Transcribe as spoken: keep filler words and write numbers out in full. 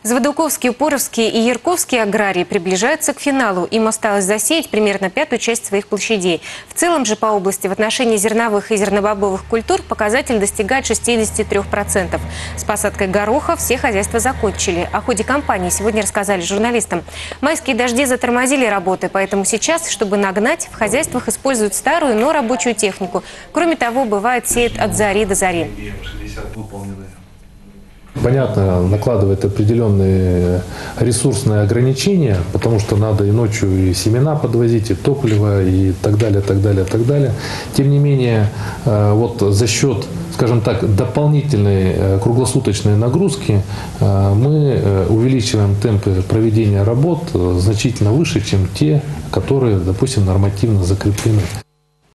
Заводоуковские, Упоровские и Ярковские аграрии приближаются к финалу. Им осталось засеять примерно пятую часть своих площадей. В целом же по области в отношении зерновых и зернобобовых культур показатель достигает шестидесяти трёх процентов. С посадкой гороха все хозяйства закончили. О ходе кампании сегодня рассказали журналистам. Майские дожди затормозили работы, поэтому сейчас, чтобы нагнать, в хозяйствах используют старую, но рабочую технику. Кроме того, бывает, сеют от зари до зари. Понятно, накладывает определенные ресурсные ограничения, потому что надо и ночью и семена подвозить, и топливо, и так далее, так далее, так далее. Тем не менее, вот за счет, скажем так, дополнительной круглосуточной нагрузки мы увеличиваем темпы проведения работ значительно выше, чем те, которые, допустим, нормативно закреплены.